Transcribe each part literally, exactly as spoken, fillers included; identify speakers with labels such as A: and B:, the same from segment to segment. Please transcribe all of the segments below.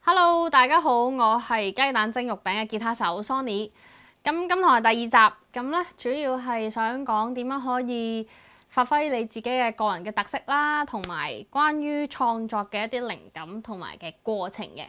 A: Hello，大家好，我係雞蛋蒸肉餅嘅吉他手 Sony。咁今堂係第二集，咁咧主要係想講點樣可以發揮你自己嘅個人嘅特色啦，同埋關於創作嘅一啲靈感同埋嘅過程嘅。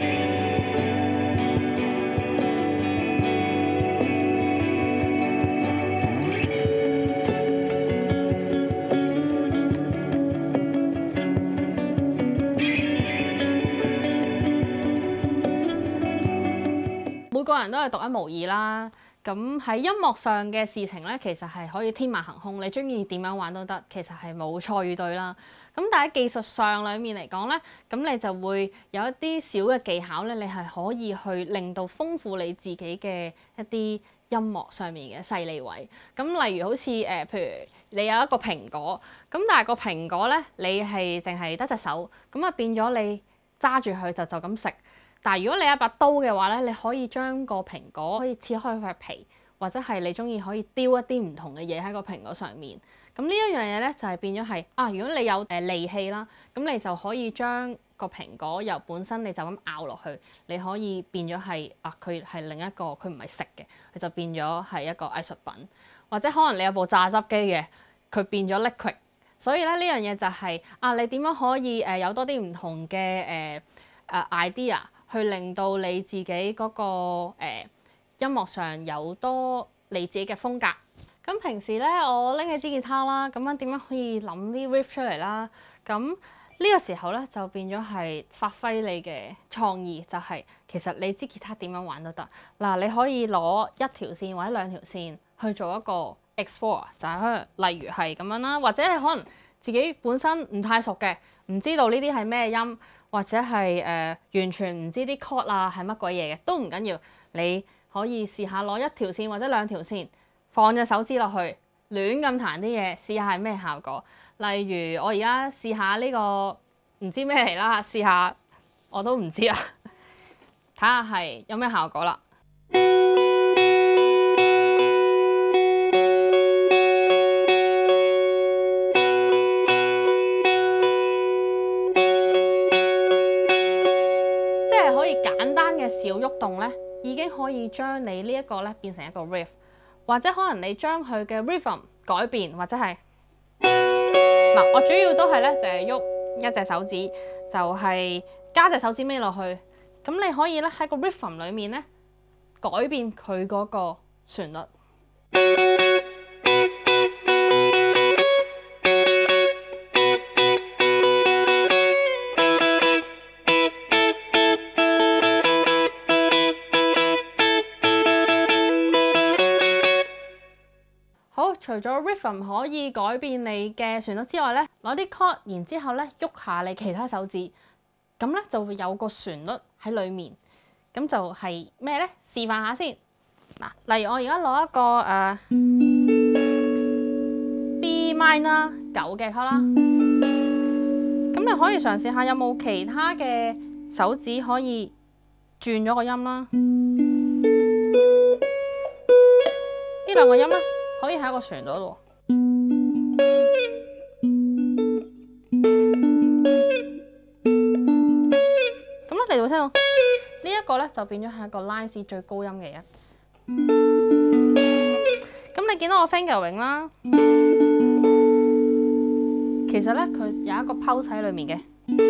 A: 每個人都係獨一無二啦，咁喺音樂上嘅事情咧，其實係可以天馬行空，你中意點樣玩都得，其實係冇錯與對啦。咁但喺技術上裡面嚟講咧，咁你就會有一啲小嘅技巧咧，你係可以去令到豐富你自己嘅一啲音樂上面嘅細膩位。咁例如好似誒、呃，譬如你有一個蘋果，咁但係個蘋果咧，你係淨係得隻手，咁啊變咗你揸住佢就就咁食。但係如果你有一把刀嘅話咧，你可以將個蘋果可以切開塊皮，或者係你中意可以雕一啲唔同嘅嘢喺個蘋果上面。咁呢一樣嘢咧就係變咗係啊，如果你有誒利器啦，咁你就可以將個蘋果由本身你就咁咬落去，你可以變咗係啊，佢係另一個，佢唔係食嘅，佢就變咗係一個藝術品。或者可能你有部榨汁機嘅，佢變咗 liquid。所以咧呢樣嘢就係啊，你點樣可以誒有多啲唔同嘅誒誒 idea？去令到你自己嗰、那個、呃、音樂上有多你自己嘅風格。咁平時咧，我拎起支吉他啦，咁樣點樣可以諗啲 riff 出嚟啦？咁呢個時候咧就變咗係發揮你嘅創意，就係、是、其實你支吉他點樣玩都得。嗱，你可以攞一條線或者兩條線去做一個 explore，就係可能例如係咁樣啦，或者你可能自己本身唔太熟嘅，唔知道呢啲係咩音。或者係誒、呃、完全唔知啲 chord 啊係乜鬼嘢嘅都唔緊要，你可以試下攞一條線或者兩條線，放隻手指落去，亂咁彈啲嘢，試下係咩效果。例如我而家試下呢個唔知咩嚟啦，試下我都唔知啊，睇下係有咩效果啦。小喐動咧，已經可以將你呢一個咧變成一個 riff， 或者可能你將佢嘅 rhythm 改變，或者係嗱，我主要都係咧就係喐一隻手指，就係、是、加隻手指尾落去，咁你可以咧喺個 rhythm 裡面咧改變佢嗰個旋律。除咗 rhythm 可以改變你嘅旋律之外咧，攞啲 chord，然之後咧喐下你其他手指，咁咧就會有個旋律喺裡面。咁就係咩咧？示範下先。嗱，例如我而家攞一個誒、呃、B minor 九嘅 chord 啦，咁你可以嘗試下有冇其他嘅手指可以轉咗個音啦。呢兩個音咧，可以係一個旋律喎。咁咧，你會聽到呢一個咧，就變咗係一個拉 C 最高音嘅音。咁你見到我 fingering 啦，其實咧佢有一個 pulse 喺裡面嘅。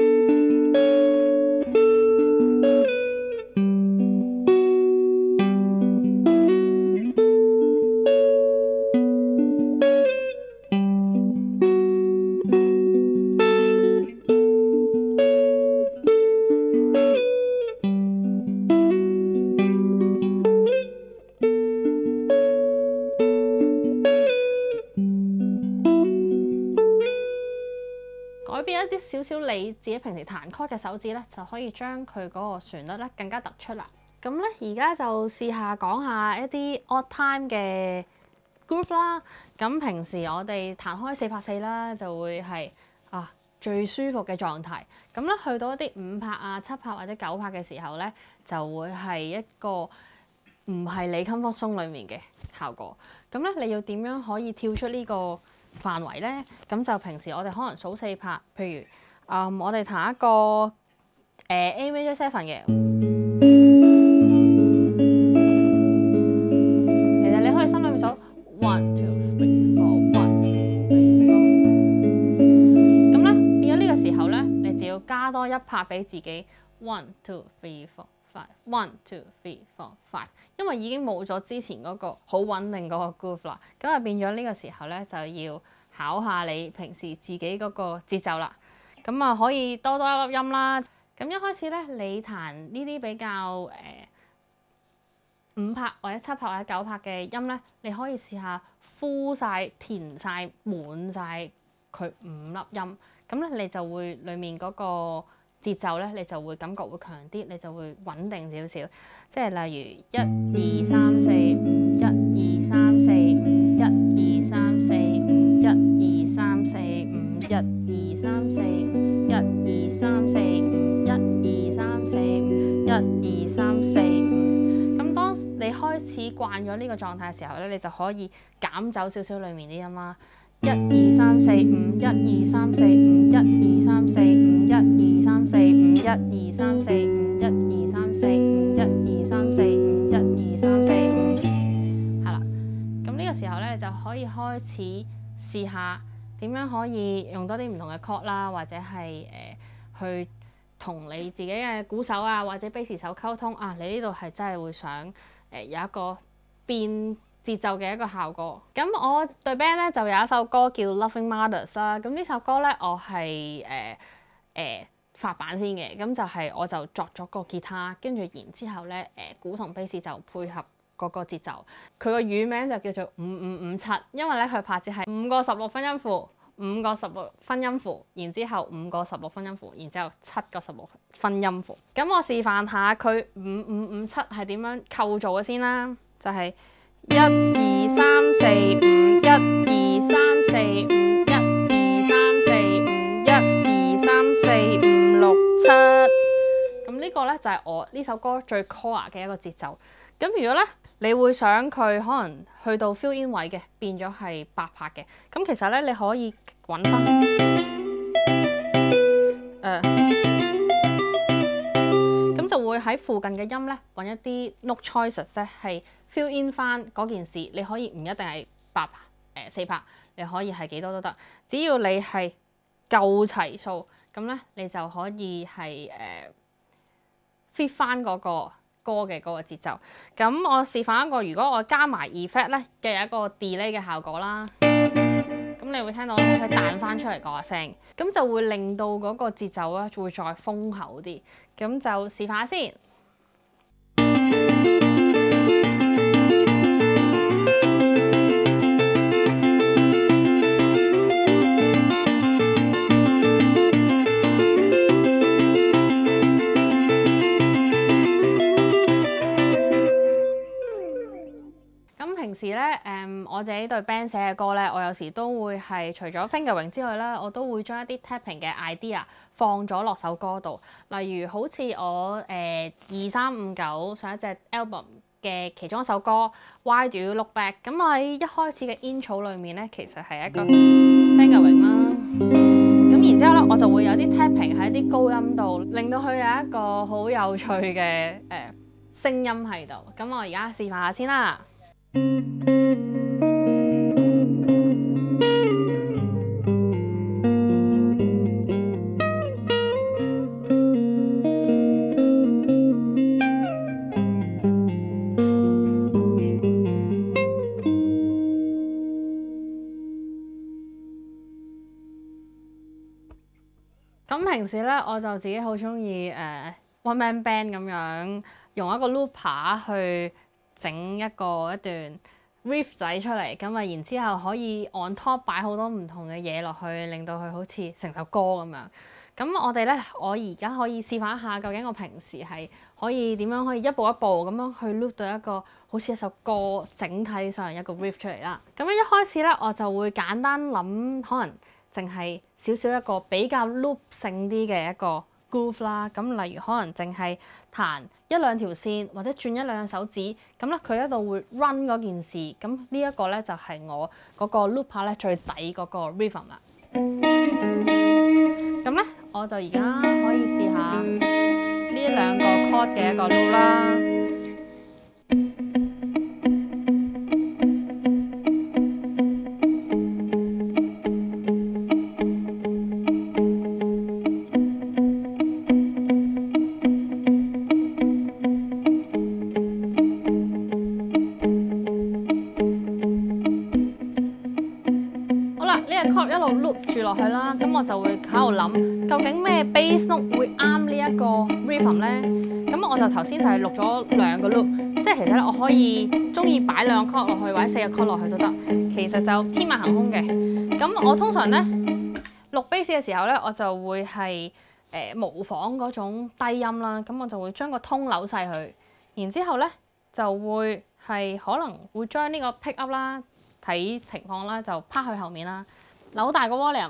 A: 改變一啲少少你自己平時彈 chord 嘅手指咧，就可以將佢嗰個旋律咧更加突出啦。咁咧而家就試下講下一啲 odd time 嘅 groove 啦。咁平時我哋彈開四拍四啦，就會係啊最舒服嘅狀態。咁咧去到一啲五拍啊、七拍或者九拍嘅時候咧，就會係一個唔係你 comfort zone 裡面嘅效果。咁咧你要點樣可以跳出呢個範圍咧？咁就平時我哋可能數四拍，譬如啊、嗯，我哋彈一個 A major seven 嘅。其實你可以心裏面數 one two three four one three four。咁咧變咗呢個時候咧，你就要加多一拍俾自己 one two three four five one two three four five， 因為已經冇咗之前嗰個好穩定嗰個 groove 啦，咁啊變咗呢個時候咧就要考下你平時自己嗰個節奏啦。咁啊可以多多一粒音啦。咁一開始咧，你彈呢啲比較誒、呃、五拍或者七拍或者九拍嘅音咧，你可以試下敷晒、填晒、滿晒佢五粒音。咁咧你就會裡面嗰個節奏咧，你就會感覺會強啲，你就會穩定少少。即係例如一二三四五，一二三四五，一二三四五，一二三四五，一二三四五，一二三四五。一二三四五，一二三四五。咁當你開始慣咗呢個狀態嘅時候咧，你就可以減走少少裡面啲音啦。一二三四五，一二三四五，一二三四五，一二三四五，一二三四五，一二三四五，一二三四五，一二三四五。係啦，咁呢個時候咧就可以開始試下點樣可以用多啲唔同嘅 chord 啦，或者係誒、呃、去同你自己嘅鼓手啊或者 bass 手溝通啊，你呢度係真係會想誒、呃、有一個變節奏嘅一個效果。咁我對 band 咧就有一首歌叫 Loving Mothers 啦。咁呢首歌咧我係誒誒發版先嘅，咁就係我就作咗個吉他，跟住然之後咧誒、呃、鼓同 bass 就配合嗰個節奏。佢個語名就叫做五五五七，因為咧佢拍子係五個十六分音符。五個十六分音符，然之後五個十六分音符，然之後七個十六分音符。咁我示範下佢五五五七係點樣構造嘅先啦，就係一二三四五，一二三四五，一二三四五，一二三四五六七。咁呢個咧就係我呢首歌最 core 嘅一個節奏。咁如果咧，你會想佢可能去到 fill in 位嘅，變咗係八拍嘅。咁其實咧，你可以揾翻誒，咁就會喺附近嘅音咧揾一啲 note choices 咧，係 fill in 翻嗰件事。你可以唔一定係八拍誒四拍，你可以係幾多都得，只要你係夠齊數，咁咧你就可以係誒 fit 翻嗰個歌嘅嗰個節奏。咁我示範一個，如果我加埋 effect 咧嘅一個 delay 嘅效果啦，咁你會聽到佢彈翻出嚟嗰個聲，咁就會令到嗰個節奏咧會再豐厚啲。咁就示範下先。平時咧，誒、嗯、我自己對 band 寫嘅歌咧，我有時都會係除咗 fingering 之外咧，我都會將一啲 tapping 嘅 idea 放咗落首歌度。例如好似我誒二三五九上一隻 album 嘅其中一首歌 Why Do You Look Back， 咁我喺一開始嘅 intro 裏面咧，其實係一個 fingering 啦。咁然之後咧，我就會有啲 tapping 喺啲高音度，令到佢有一個好有趣嘅誒、呃、聲音喺度。咁我而家示範下先啦。咁平時咧，我就自己好中意誒 one man band 咁樣，用一個 looper 去整一個一段 riff 仔出嚟，咁啊然之後可以 on top 擺好多唔同嘅嘢落去，令到佢好似成首歌咁樣。咁我哋咧，我而家可以示範一下，究竟我平時係可以點樣可以一步一步咁樣去 loop 到一個好似一首歌整體上一個 riff 出嚟啦。咁樣一開始咧，我就會簡單諗，可能淨係少少一個比較 loop 性啲嘅一個 groove 啦。咁例如可能淨係彈一兩條線或者轉一兩隻手指，咁咧佢一度會 run 嗰件事。咁呢一個咧就係我嗰個 looper 咧最底嗰個 rhythm 啦。咁咧我就而家可以試下。 兩個 chord 嘅一個 loop 啦。呢個 chord 一路 loop 住落去啦，咁我就會喺度諗，究竟咩 bass note 會啱呢一個 rhythm 咧？咁我就頭先就係錄咗兩個 loop， 即係其實咧我可以中意擺兩個 chord 落去或者四個 chord 落去都得，其實就天馬行空嘅。咁我通常咧錄 bass 嘅時候咧，我就會係誒、呃、模仿嗰種低音啦，咁我就會將個 tone 扭細佢，然之後咧就會係可能會將呢個 pick up 啦。睇情況啦，就趴去後面啦，扭大個 volume。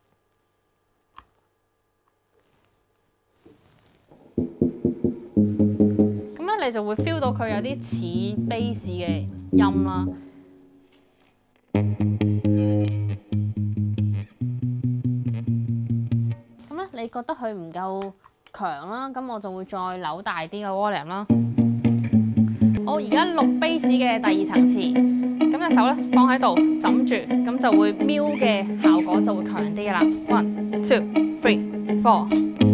A: 咁咧，你就會 feel 到佢有啲似 bass 嘅音啦。咁咧，你覺得佢唔夠強啦，咁我就會再扭大啲個 volume 啦。我而家錄 bass 嘅第二層次。咁隻手咧放喺度枕住，咁就會瞄嘅效果就會強啲啦。One, two, three, four。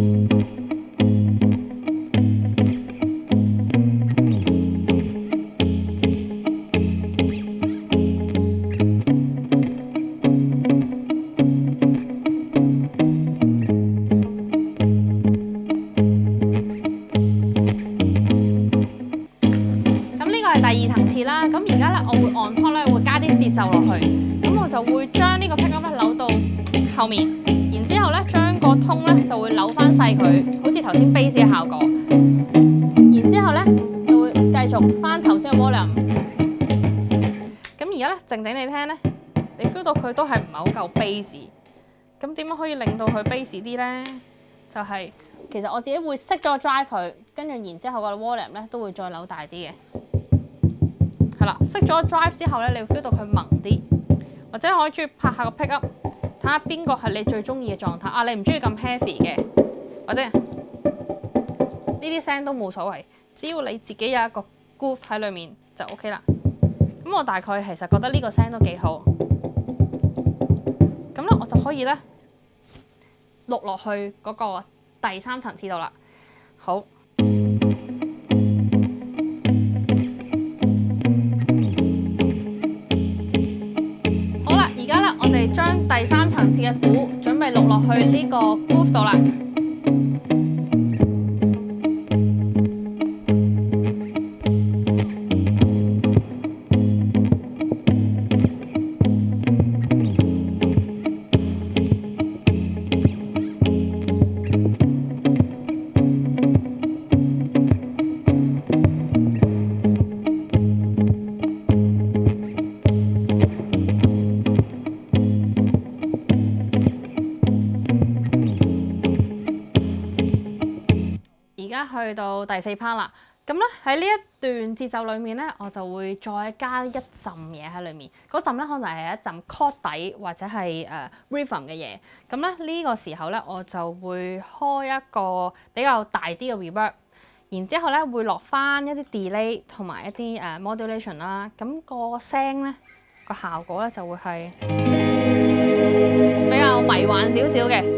A: 第二層次啦，咁而家咧我會 on top 咧會加啲節奏落去，咁我就會將呢個 pick up 咧扭到後面，然之後咧將個 tone 咧就會扭翻細佢，好似頭先 bass 嘅效果，然之後咧就會繼續翻頭先嘅 volume。咁而家咧靜靜地聽咧，你 feel 到佢都係唔係好夠 bass，咁點樣可以令到佢 bass 啲咧？就係、是、其實我自己會熄咗個 drive 佢，跟住然之後個 volume 咧都會再扭大啲嘅。係啦，熄咗 drive 之後咧，你會 feel 到佢萌啲，或者可以中意拍下個 pick up， 睇下邊個係你最中意嘅狀態。啊，你唔中意咁 heavy 嘅，或者呢啲聲都冇所謂，只要你自己有一個 groove 喺裏面就 OK 啦。咁我大概其實覺得呢個聲都幾好，咁咧我就可以咧錄落去嗰個第三層次度啦。好。我哋將第三層次嘅鼓準備錄落去呢個 groove 度啦。去到第四 part 啦，咁咧喺呢一段節奏裏面咧，我就會再加一浸嘢喺裏面。嗰浸咧可能係一浸 chord 底或者係誒、uh, rhythm 嘅嘢。咁咧呢個時候咧，我就會開一個比較大啲嘅 reverb， 然之後咧會落翻一啲 delay 同埋一啲誒、uh, modulation 啦。咁個聲咧個效果咧就會係比較迷幻少少嘅。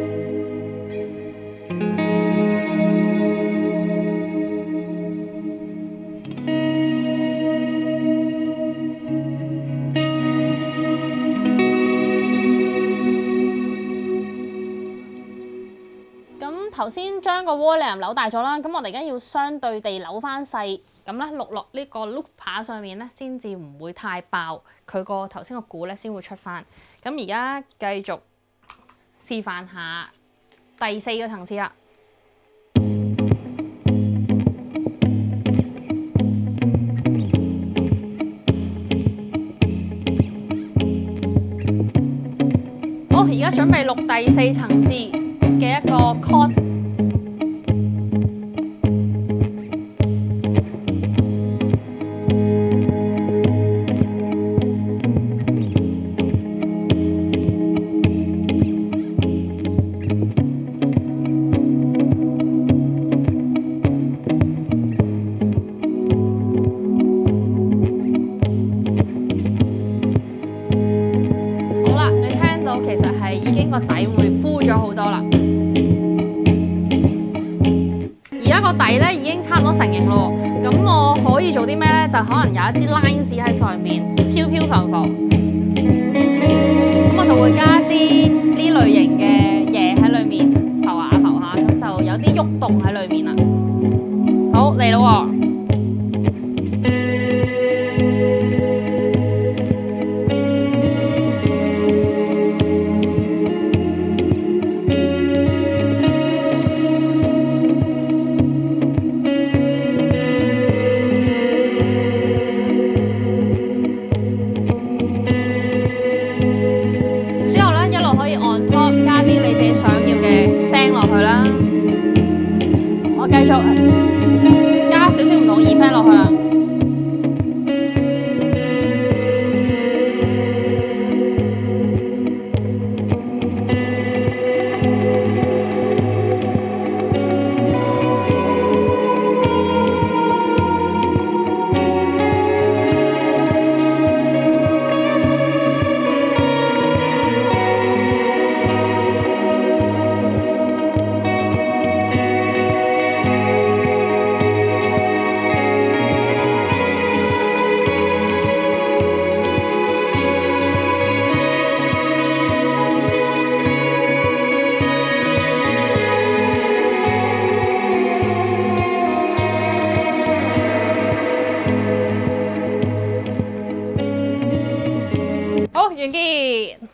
A: 頭先將個 volume 扭大咗啦，咁我哋而家要相對地扭翻細，咁咧錄落呢個 looper 上面咧，先至唔會太爆，佢個頭先個鼓咧先會出翻。咁而家繼續示範下第四個層次啦。好，而家準備錄第四層次嘅一個 chord。 個底咧已經差唔多成型咯。咁我可以做啲咩咧？就可能有一啲 lines 喺上面飄飄浮浮。咁我就會加啲呢類型嘅嘢喺裏面浮下浮下，咁就有啲喐動喺裏面啦。好，嚟咯喎！可以 on top 加啲你自己想要嘅聲落去啦。我繼續加少少唔同 effect 落去啦。好，完結。